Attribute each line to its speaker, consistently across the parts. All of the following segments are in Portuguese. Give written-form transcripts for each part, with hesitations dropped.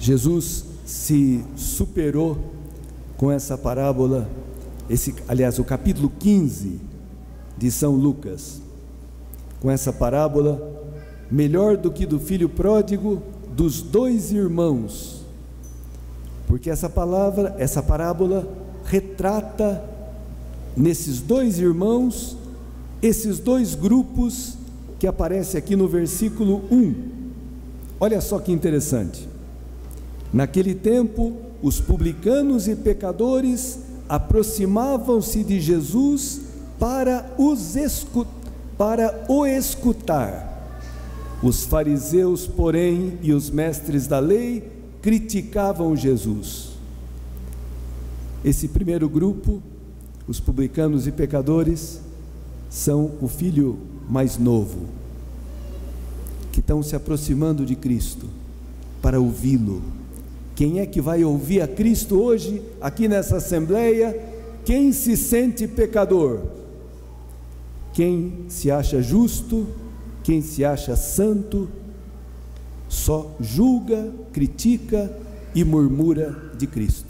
Speaker 1: Jesus se superou com essa parábola, o capítulo 15 de São Lucas, com essa parábola, melhor do que do filho pródigo, dos 2 irmãos, porque essa parábola retrata nesses 2 irmãos, esses 2 grupos que aparecem aqui no versículo 1. Olha só que interessante. Naquele tempo, os publicanos e pecadores aproximavam-se de Jesus para o escutar. Os fariseus, porém, e os mestres da lei criticavam Jesus. Esse primeiro grupo, os publicanos e pecadores, são o filho mais novo, que estão se aproximando de Cristo para ouvi-lo. Quem é que vai ouvir a Cristo hoje, aqui nessa assembleia? Quem se sente pecador? Quem se acha justo? Quem se acha santo? Só julga, critica e murmura de Cristo.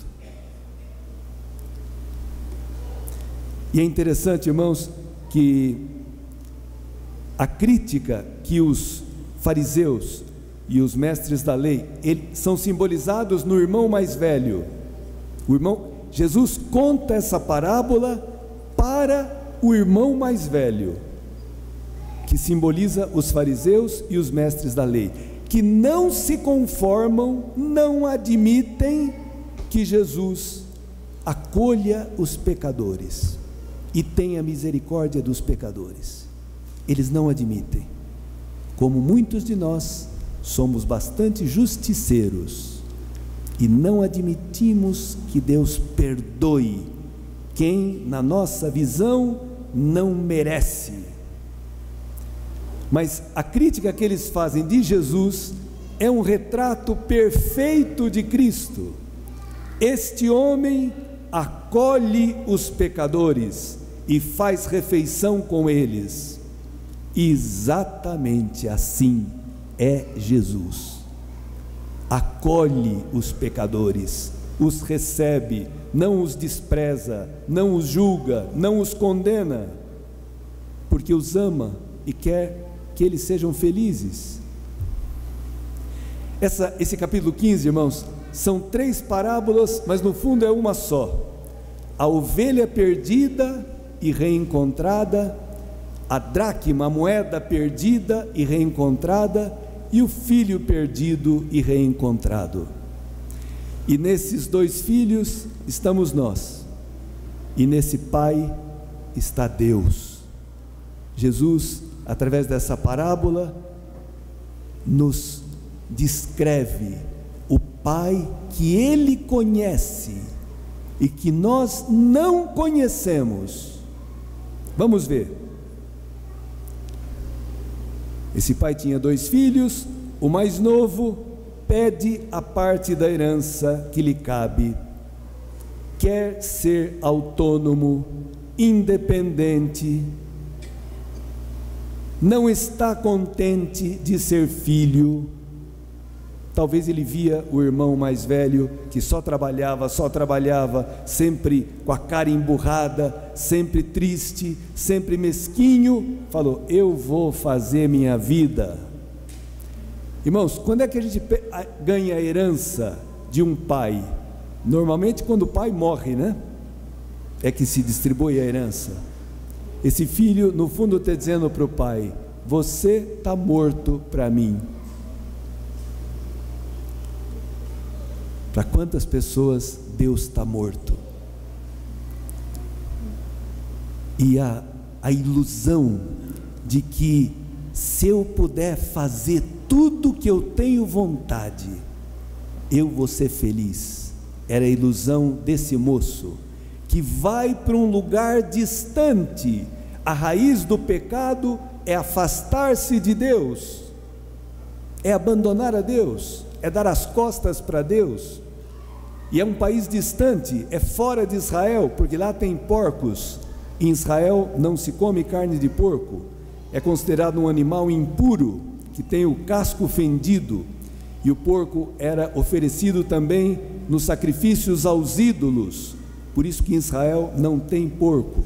Speaker 1: E é interessante, irmãos, que a crítica que os fariseus e os mestres da lei, são simbolizados no irmão mais velho. Jesus conta essa parábola para o irmão mais velho, que simboliza os fariseus e os mestres da lei, que não se conformam, não admitem que Jesus acolha os pecadores e tenha misericórdia dos pecadores. Eles não admitem. Como muitos de nós, somos bastante justiceiros e não admitimos que Deus perdoe quem, na nossa visão, não merece. Mas a crítica que eles fazem de Jesus é um retrato perfeito de Cristo. Este homem acolhe os pecadores e faz refeição com eles. Exatamente assim é Jesus. Acolhe os pecadores, os recebe, não os despreza, não os julga, não os condena, porque os ama e quer que eles sejam felizes. Esse capítulo 15, irmãos, são 3 parábolas, mas no fundo é uma só: a ovelha perdida e reencontrada, a dracma, a moeda perdida e reencontrada, e o filho perdido e reencontrado. E nesses 2 filhos estamos nós, e nesse pai está Deus. Jesus, através dessa parábola, nos descreve o pai que ele conhece e que nós não conhecemos. Vamos ver. Esse pai tinha 2 filhos, o mais novo pede a parte da herança que lhe cabe, quer ser autônomo, independente, não está contente de ser filho. Talvez ele via o irmão mais velho que só trabalhava, sempre com a cara emburrada, sempre triste, sempre mesquinho. Falou: eu vou fazer minha vida. Irmãos, quando é que a gente ganha a herança de um pai? Normalmente quando o pai morre, né? É que se distribui a herança. Esse filho, no fundo, está dizendo para o pai: você está morto para mim. Para quantas pessoas Deus está morto? E a ilusão de que, se eu puder fazer tudo que eu tenho vontade, eu vou ser feliz, era a ilusão desse moço, que vai para um lugar distante. A raiz do pecado é afastar-se de Deus, é abandonar a Deus, é dar as costas para Deus. E é um país distante, é fora de Israel, porque lá tem porcos. Em Israel não se come carne de porco, é considerado um animal impuro, que tem o casco fendido. e o porco era oferecido também nos sacrifícios aos ídolos. Por isso que em Israel não tem porco.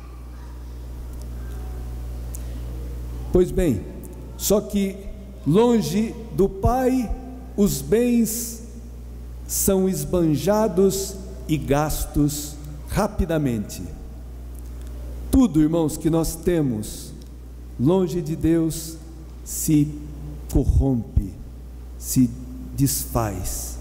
Speaker 1: Pois bem, só que longe do Pai, os bens são esbanjados e gastos rapidamente. Tudo, irmãos, que nós temos longe de Deus se corrompe, se desfaz.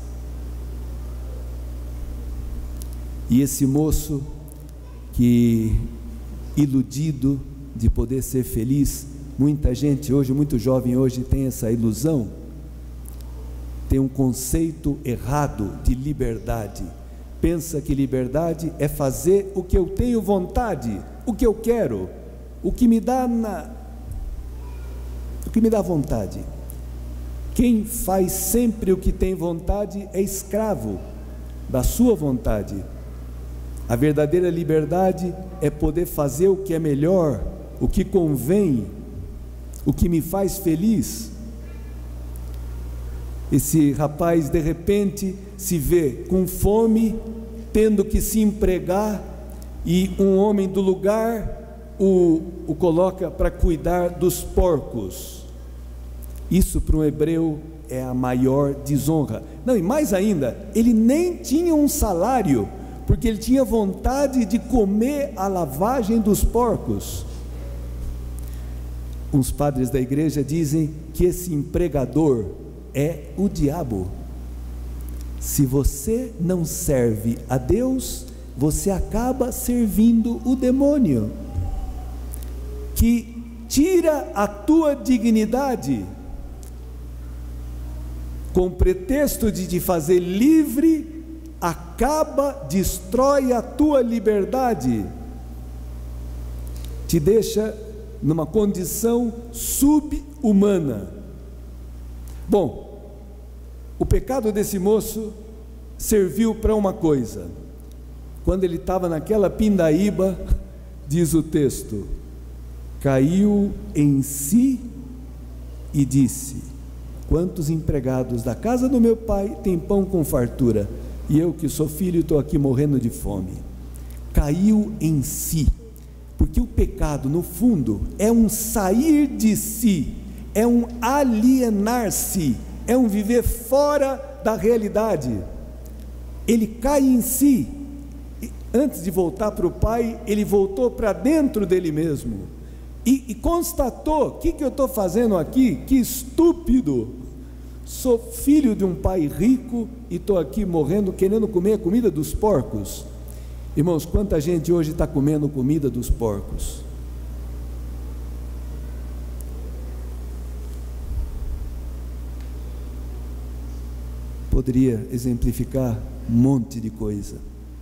Speaker 1: E esse moço que, iludido de poder ser feliz, muita gente hoje, muito jovem hoje tem essa ilusão, tem um conceito errado de liberdade. Pensa que liberdade é fazer o que eu tenho vontade, o que eu quero, o que me dá vontade. Quem faz sempre o que tem vontade é escravo da sua vontade. A verdadeira liberdade é poder fazer o que é melhor, o que convém, o que me faz feliz. Esse rapaz de repente se vê com fome, tendo que se empregar, e um homem do lugar o coloca para cuidar dos porcos. Isso para um hebreu é a maior desonra. Não, e mais ainda, ele nem tinha um salário, porque ele tinha vontade de comer a lavagem dos porcos. Uns padres da igreja dizem que esse empregador é o diabo. Se você não serve a Deus, você acaba servindo o demônio, que tira a tua dignidade, com pretexto de te fazer livre, acaba, destrói a tua liberdade, te deixa numa condição sub-humana. Bom, o pecado desse moço serviu para uma coisa. Quando ele estava naquela pindaíba, diz o texto, caiu em si e disse: quantos empregados da casa do meu pai têm pão com fartura, e eu que sou filho estou aqui morrendo de fome. Caiu em si, porque o pecado no fundo é um sair de si, é um alienar-se, é um viver fora da realidade. Ele cai em si. Antes de voltar para o Pai, ele voltou para dentro dele mesmo e constatou: o que eu estou fazendo aqui? Que estúpido! Sou filho de um pai rico e estou aqui morrendo, querendo comer a comida dos porcos. Irmãos, quanta gente hoje está comendo comida dos porcos? Poderia exemplificar um monte de coisa.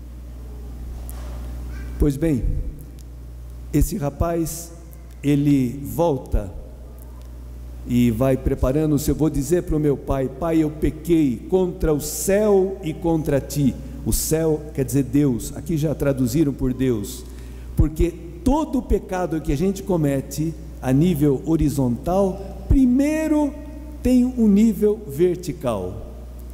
Speaker 1: Pois bem, esse rapaz, ele volta e vai preparando. Se eu vou dizer para o meu pai: pai, eu pequei contra o céu e contra ti. O céu quer dizer Deus, aqui já traduziram por Deus, porque todo o pecado que a gente comete a nível horizontal, primeiro tem um nível vertical.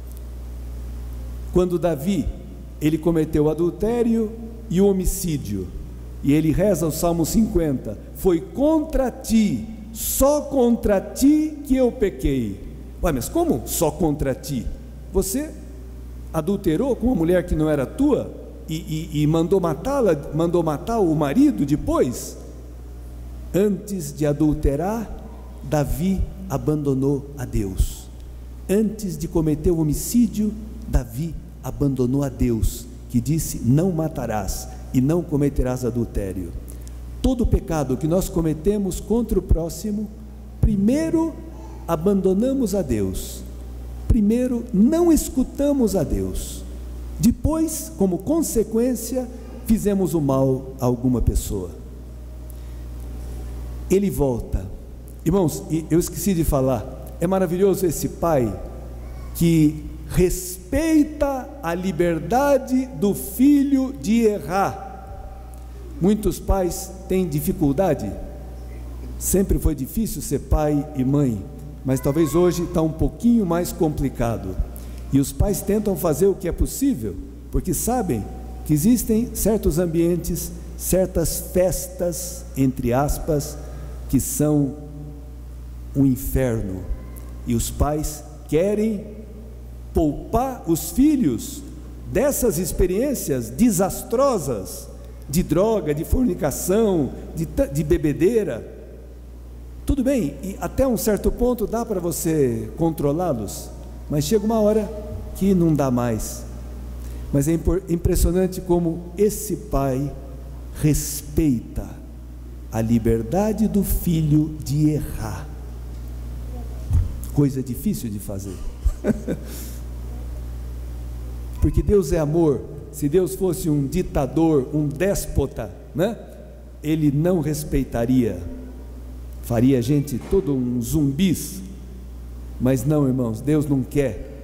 Speaker 1: Quando Davi, ele cometeu o adultério e o homicídio, e ele reza o Salmo 50, foi contra ti, só contra ti que eu pequei. Ué, mas como só contra ti? Você adulterou com uma mulher que não era tua e mandou matá-la, mandou matar o marido depois? Antes de adulterar, Davi abandonou a Deus. Antes de cometer o homicídio, Davi abandonou a Deus, que disse: não matarás e não cometerás adultério. Todo pecado que nós cometemos contra o próximo, primeiro abandonamos a Deus, primeiro não escutamos a Deus, depois, como consequência, fizemos o mal a alguma pessoa. Ele volta. Irmãos, eu esqueci de falar, é maravilhoso esse pai que respeita a liberdade do filho de errar. Muitos pais têm dificuldade, sempre foi difícil ser pai e mãe, mas talvez hoje está um pouquinho mais complicado. E os pais tentam fazer o que é possível, porque sabem que existem certos ambientes, certas festas, entre aspas, que são um inferno. E os pais querem poupar os filhos dessas experiências desastrosas, de droga, de fornicação, de bebedeira. Tudo bem, e até um certo ponto dá para você controlá-los, mas chega uma hora que não dá mais. Mas é impressionante como esse pai respeita a liberdade do filho de errar. Coisa difícil de fazer. Porque Deus é amor. Se Deus fosse um ditador, um déspota, né? Ele não respeitaria, faria a gente todo um zumbis. Mas não, irmãos, Deus não quer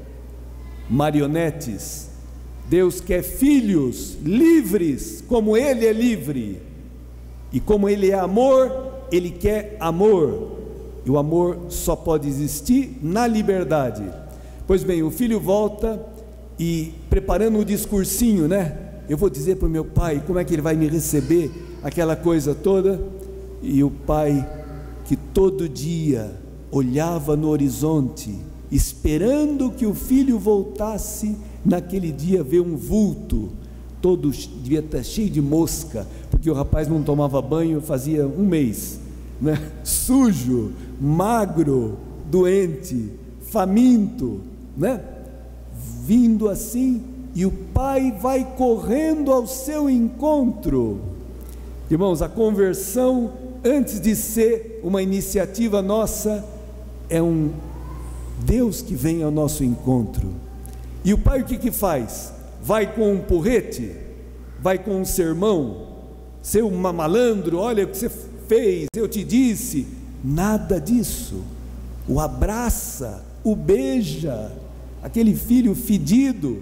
Speaker 1: marionetes. Deus quer filhos livres, como Ele é livre. E como Ele é amor, Ele quer amor. E o amor só pode existir na liberdade. Pois bem, o filho volta e preparando um discursinho, né? Eu vou dizer para o meu pai como é que ele vai me receber, aquela coisa toda. E o pai, que todo dia olhava no horizonte, esperando que o filho voltasse, naquele dia vê um vulto, todo devia estar cheio de mosca, porque o rapaz não tomava banho fazia um mês, né? Sujo, magro, doente, faminto, né? Vindo assim, e o pai vai correndo ao seu encontro. Irmãos, a conversão, antes de ser uma iniciativa nossa, é um Deus que vem ao nosso encontro. E o pai o que faz? Vai com um porrete? Vai com um sermão? Seu malandro, olha o que você fez, eu te disse. Nada disso. O abraça, o beija, aquele filho fedido.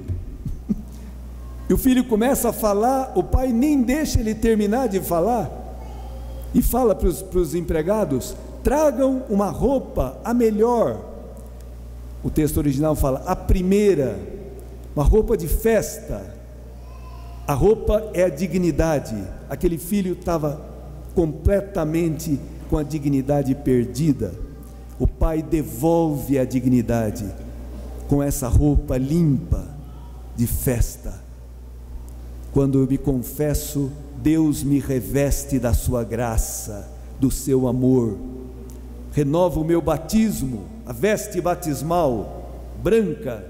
Speaker 1: E o filho começa a falar, o pai nem deixa ele terminar de falar, e fala para os empregados: tragam uma roupa, a melhor. O texto original fala, a primeira, uma roupa de festa. A roupa é a dignidade. Aquele filho estava completamente com a dignidade perdida. O pai devolve a dignidade com essa roupa limpa de festa. Quando eu me confesso, Deus me reveste da sua graça, do seu amor, renova o meu batismo, a veste batismal branca,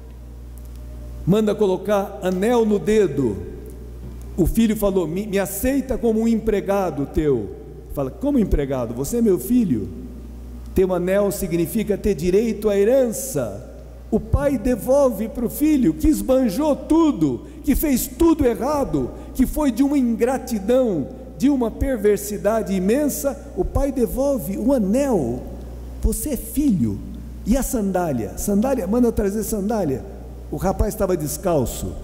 Speaker 1: manda colocar anel no dedo. O filho falou, me aceita como um empregado teu. Fala, como empregado? Você é meu filho. Ter um anel significa ter direito à herança. O pai devolve para o filho, que esbanjou tudo, que fez tudo errado, que foi de uma ingratidão, de uma perversidade imensa. O pai devolve o anel. Você é filho. E a sandália? Sandália, manda trazer sandália. O rapaz estava descalço.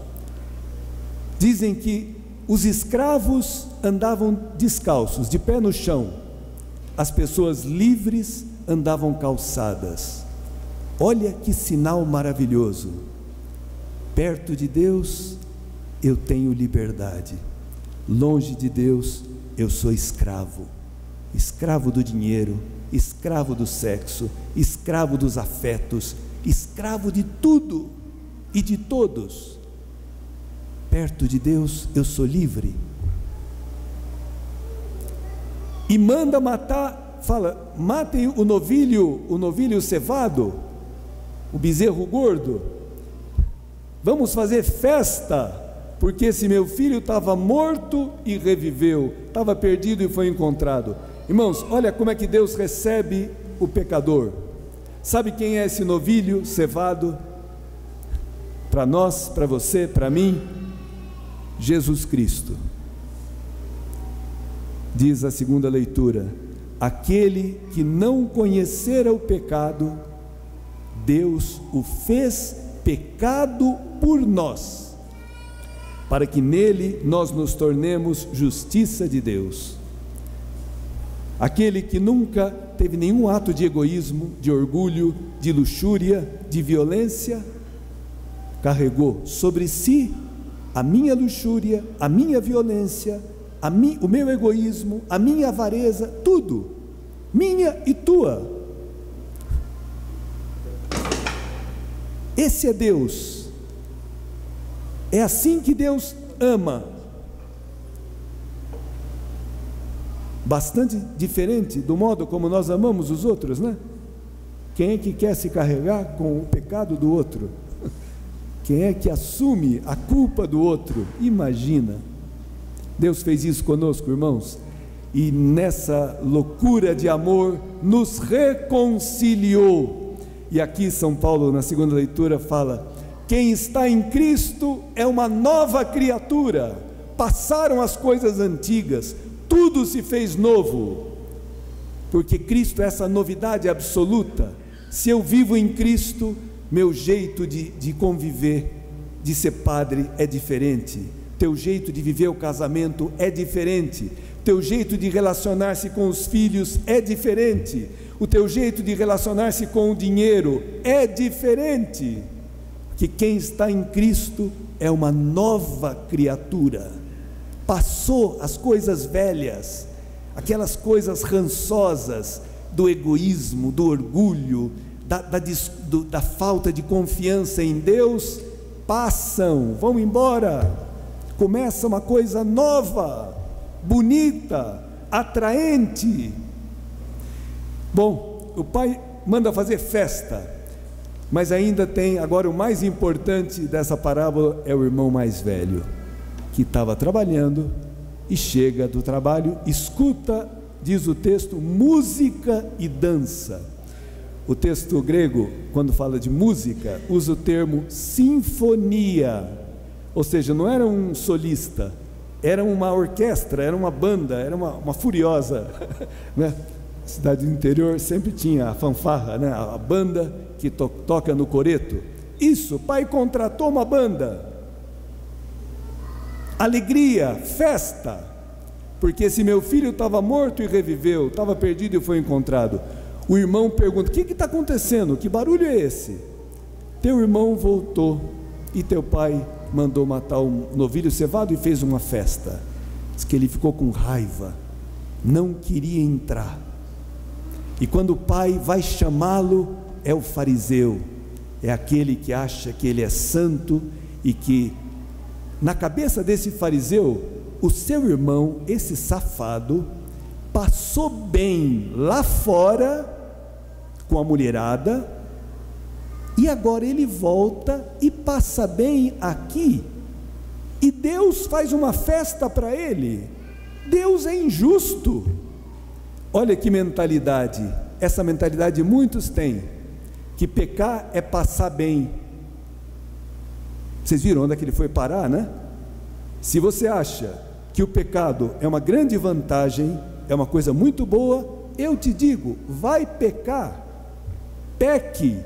Speaker 1: Dizem que os escravos andavam descalços, de pé no chão. As pessoas livres andavam calçadas. Olha que sinal maravilhoso. Perto de Deus eu tenho liberdade, longe de Deus eu sou escravo. Escravo do dinheiro, escravo do sexo, escravo dos afetos, escravo de tudo e de todos. Perto de Deus eu sou livre. E manda matar, fala, matem o novilho cevado, o bezerro gordo. Vamos fazer festa, porque esse meu filho estava morto e reviveu, estava perdido e foi encontrado. Irmãos, olha como é que Deus recebe o pecador. Sabe quem é esse novilho cevado? Para nós, para você, para mim, Jesus Cristo. Diz a segunda leitura: aquele que não conhecera o pecado, Deus o fez pecado por nós, para que nele nós nos tornemos justiça de Deus. aquele que nunca teve nenhum ato de egoísmo, de orgulho, de luxúria, de violência, carregou sobre si a minha luxúria, a minha violência, o meu egoísmo, a minha avareza, tudo, minha e tua. Esse é Deus. É assim que Deus ama. Bastante diferente do modo como nós amamos os outros, né? Quem é que quer se carregar com o pecado do outro? Quem é que assume a culpa do outro? Imagina. Deus fez isso conosco, irmãos, e nessa loucura de amor nos reconciliou. E aqui São Paulo, na segunda leitura, fala: quem está em Cristo é uma nova criatura, passaram as coisas antigas, tudo se fez novo, porque Cristo é essa novidade absoluta. Se eu vivo em Cristo, meu jeito de conviver, de ser padre é diferente, teu jeito de viver o casamento é diferente, teu jeito de relacionar-se com os filhos é diferente, o teu jeito de relacionar-se com o dinheiro é diferente, que quem está em Cristo é uma nova criatura, passou as coisas velhas, aquelas coisas rançosas do egoísmo, do orgulho, da falta de confiança em Deus, passam, vão embora, começa uma coisa nova, bonita, atraente. Bom, o pai manda fazer festa, mas ainda tem, agora o mais importante dessa parábola é o irmão mais velho, que estava trabalhando e chega do trabalho, escuta, diz o texto, música e dança. O texto grego, quando fala de música, usa o termo sinfonia, ou seja, não era um solista, era uma orquestra, era uma banda, era uma furiosa, né? Cidade do interior sempre tinha a fanfarra, né? A banda que toca no coreto. Isso, o pai contratou uma banda, alegria, festa, porque esse meu filho estava morto e reviveu, estava perdido e foi encontrado. O irmão pergunta: o que está acontecendo? Que barulho é esse? Teu irmão voltou e teu pai mandou matar um novilho cevado e fez uma festa. Diz que ele ficou com raiva, não queria entrar. E quando o pai vai chamá-lo, é o fariseu, é aquele que acha que ele é santo e que, na cabeça desse fariseu, o seu irmão, esse safado, passou bem lá fora com a mulherada, e agora ele volta e passa bem aqui, e Deus faz uma festa para ele. Deus é injusto. Olha que mentalidade, essa mentalidade muitos têm, que pecar é passar bem. Vocês viram onde é que ele foi parar, né? Se você acha que o pecado é uma grande vantagem, é uma coisa muito boa, eu te digo, vai pecar, peque,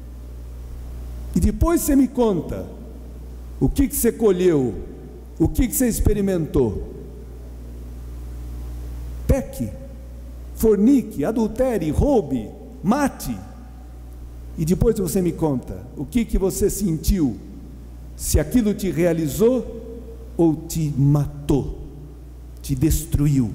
Speaker 1: e depois você me conta o que você colheu, o que você experimentou. Peque, fornique, adultere, roube, mate, e depois você me conta o que você sentiu, se aquilo te realizou ou te matou, te destruiu.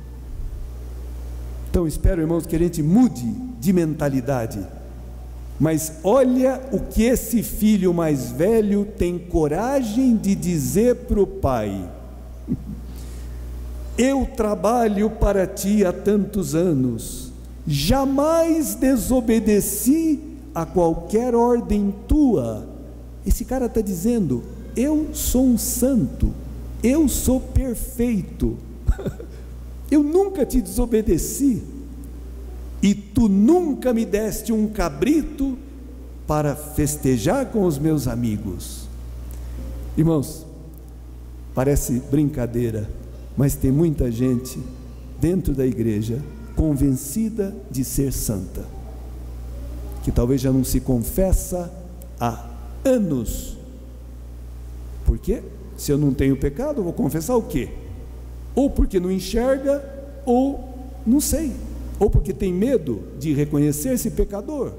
Speaker 1: Então espero, irmãos, que a gente mude de mentalidade. Mas olha o que esse filho mais velho tem coragem de dizer para o pai: eu trabalho para ti há tantos anos, jamais desobedeci a qualquer ordem tua. Esse cara está dizendo: eu sou um santo, eu sou perfeito, eu nunca te desobedeci, e tu nunca me deste um cabrito para festejar com os meus amigos. Irmãos, parece brincadeira, mas tem muita gente dentro da igreja convencida de ser santa, que talvez já não se confessa há anos. Por quê? Se eu não tenho pecado, eu vou confessar o quê? Ou porque não enxerga, ou Não sei. Ou porque tem medo de reconhecer-se pecador.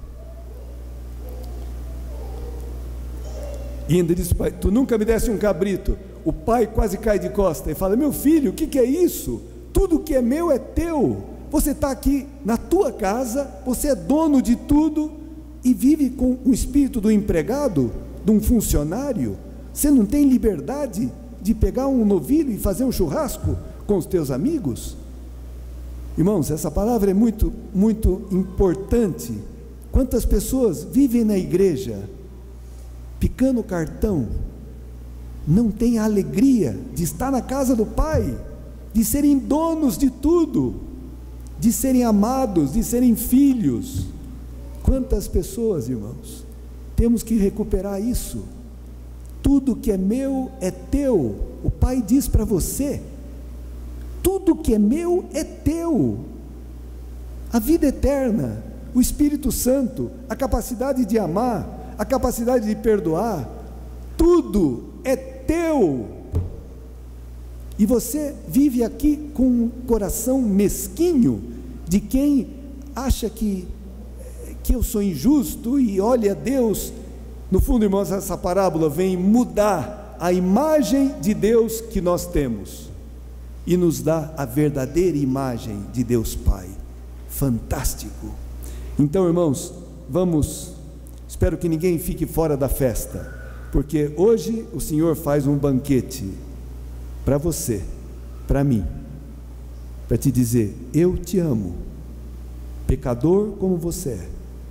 Speaker 1: E ainda diz: pai, tu nunca me deste um cabrito. O pai quase cai de costa e fala: meu filho, o que é isso? Tudo que é meu é teu. Você está aqui na tua casa, você é dono de tudo e vive com o espírito do empregado, de um funcionário. Você não tem liberdade de pegar um novilho e fazer um churrasco com os teus amigos? Irmãos, essa palavra é muito, muito importante. Quantas pessoas vivem na igreja picando cartão, não têm a alegria de estar na casa do Pai, de serem donos de tudo, de serem amados, de serem filhos. Quantas pessoas, irmãos? Temos que recuperar isso. Tudo que é meu é teu. O Pai diz para você: tudo que é meu é teu. A vida eterna, o Espírito Santo, a capacidade de amar, a capacidade de perdoar, tudo é teu. E você vive aqui com um coração mesquinho de quem acha que eu sou injusto e olha Deus. No fundo, irmãos, essa parábola vem mudar a imagem de Deus que nós temos e nos dá a verdadeira imagem de Deus Pai. Fantástico. Então, irmãos, espero que ninguém fique fora da festa, porque hoje o Senhor faz um banquete para você, para mim, para te dizer: eu te amo, pecador como você é,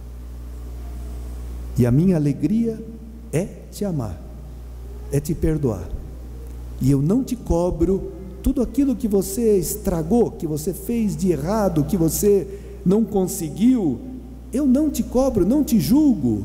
Speaker 1: e a minha alegria é te amar, é te perdoar, e eu não te cobro tudo aquilo que você estragou, que você fez de errado, que você não conseguiu. Eu não te cobro, não te julgo.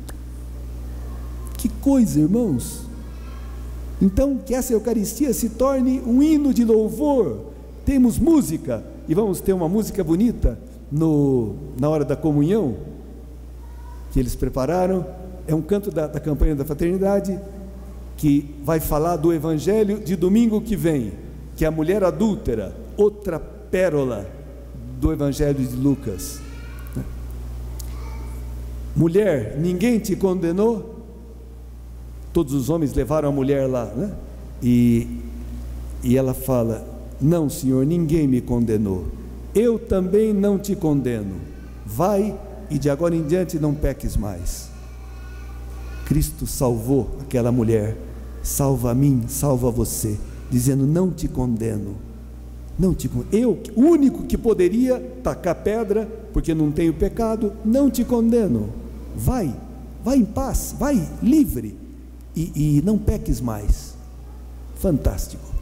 Speaker 1: Que coisa, irmãos. Então, que essa Eucaristia se torne um hino de louvor. Temos música, e vamos ter uma música bonita na hora da comunhão, que eles prepararam. É um canto da campanha da fraternidade, que vai falar do evangelho de domingo que vem, que é a mulher adúltera, outra pérola do evangelho de Lucas. Mulher, ninguém te condenou? Todos os homens levaram a mulher lá, né? E ela fala: não, Senhor, ninguém me condenou, eu também não te condeno, vai e de agora em diante não peques mais. Cristo salvou aquela mulher, salva a mim, salva você, dizendo: não te condeno, não te condeno. Eu, o único que poderia tacar pedra, porque não tenho pecado, não te condeno. Vai em paz, vai livre, e não peques mais. Fantástico.